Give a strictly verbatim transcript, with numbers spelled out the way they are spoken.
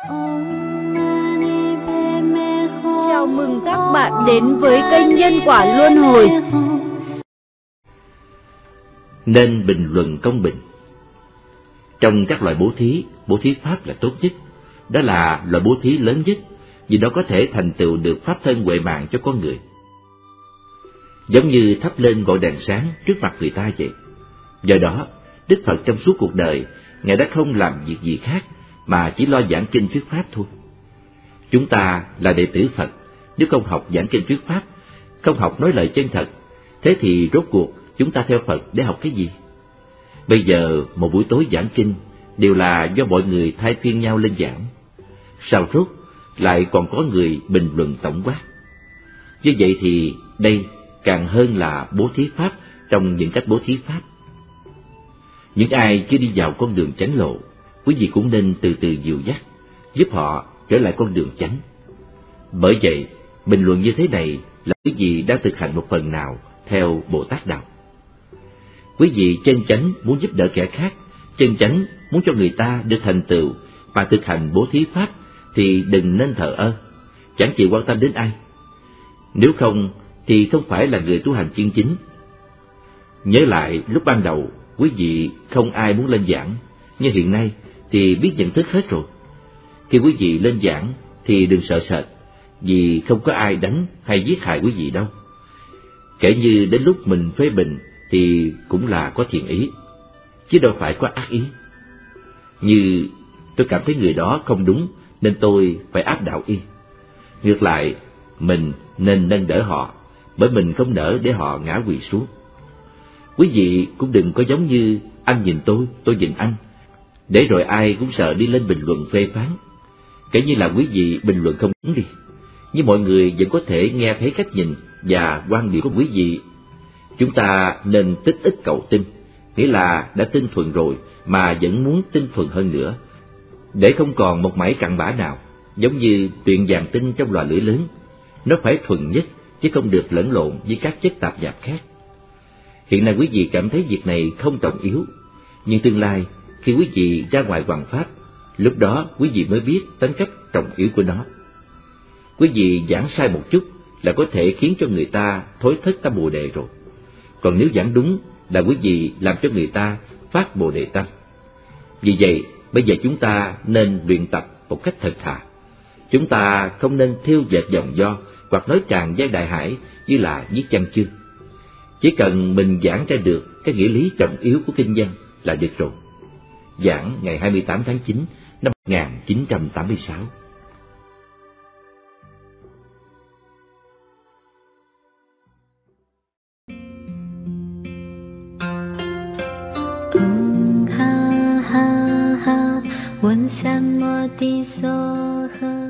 Chào mừng các bạn đến với kênh Nhân Quả Luân Hồi. Nên bình luận công bình. Trong các loại bố thí, bố thí pháp là tốt nhất. Đó là loại bố thí lớn nhất, vì đó có thể thành tựu được pháp thân huệ mạng cho con người. Giống như thắp lên ngọn đèn sáng trước mặt người ta vậy. Do đó, Đức Phật trong suốt cuộc đời, Ngài đã không làm việc gì khác mà chỉ lo giảng kinh thuyết pháp thôi. Chúng ta là đệ tử Phật, nếu không học giảng kinh thuyết pháp, không học nói lời chân thật, thế thì rốt cuộc chúng ta theo Phật để học cái gì? Bây giờ một buổi tối giảng kinh đều là do mọi người thay phiên nhau lên giảng. Sau rốt lại còn có người bình luận tổng quát. Như vậy thì đây càng hơn là bố thí pháp trong những cách bố thí pháp. Những ai chưa đi vào con đường chánh lộ, quý vị cũng nên từ từ dìu dắt, giúp họ trở lại con đường chánh. Bởi vậy, bình luận như thế này là quý vị đang thực hành một phần nào theo Bồ Tát Đạo. Quý vị chân chánh muốn giúp đỡ kẻ khác, chân chánh muốn cho người ta được thành tựu và thực hành bố thí pháp thì đừng nên thờ ơ, chẳng chịu quan tâm đến ai. Nếu không thì không phải là người tu hành chân chính. Nhớ lại lúc ban đầu quý vị không ai muốn lên giảng, nhưng hiện nay thì biết nhận thức hết rồi. Khi quý vị lên giảng thì đừng sợ sệt, vì không có ai đánh hay giết hại quý vị đâu. Kể như đến lúc mình phê bình thì cũng là có thiện ý, chứ đâu phải có ác ý. Như tôi cảm thấy người đó không đúng nên tôi phải áp đạo y. Ngược lại, mình nên nâng đỡ họ, bởi mình không nỡ để họ ngã quỵ xuống. Quý vị cũng đừng có giống như anh nhìn tôi, tôi nhìn anh, để rồi ai cũng sợ đi lên bình luận phê phán. Kể như là quý vị bình luận không đúng đi, nhưng mọi người vẫn có thể nghe thấy cách nhìn và quan điểm của quý vị. Chúng ta nên tích ít cầu tin, nghĩa là đã tin thuần rồi mà vẫn muốn tin thuần hơn nữa, để không còn một mảy cặn bã nào. Giống như tuyền vàng tinh trong lò lửa lớn, nó phải thuần nhất chứ không được lẫn lộn với các chất tạp nhạp khác. Hiện nay quý vị cảm thấy việc này không trọng yếu, nhưng tương lai khi quý vị ra ngoài hoằng pháp, lúc đó quý vị mới biết tính cách trọng yếu của nó. Quý vị giảng sai một chút là có thể khiến cho người ta thối thất tâm bồ đề rồi. Còn nếu giảng đúng là quý vị làm cho người ta phát bồ đề tâm. Vì vậy, bây giờ chúng ta nên luyện tập một cách thật thà. Chúng ta không nên thêu dệt dòng do hoặc nói tràn gian đại hải như là viết văn chương. Chỉ cần mình giảng ra được cái nghĩa lý trọng yếu của kinh văn là được rồi. Giảng ngày hai mươi tám tháng chín năm một nghìn chín trăm tám mươi sáu. Ha ha ha, 问三摩地所呵。